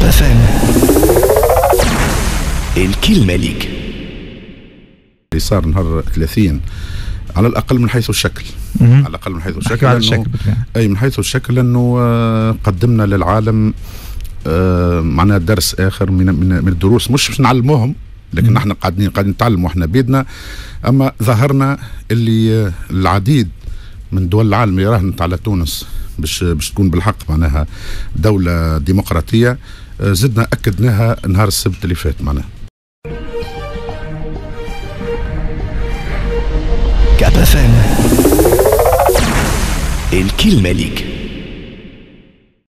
FM. الكلمة ليك. اللي صار نهار 30 على الأقل من حيث الشكل، على الأقل من حيث الشكل، أي من حيث الشكل أنه قدمنا للعالم معنا درس آخر من الدروس، مش نعلموهم، لكن نحن قاعدين نتعلم وإحنا بيدنا. أما ظهرنا اللي العديد من دول العالم يراهنت على تونس باش تكون بالحق معناها دولة ديمقراطية، زدنا أكدناها نهار السبت اللي فات معناها. كاب FM. الكلمة ليك.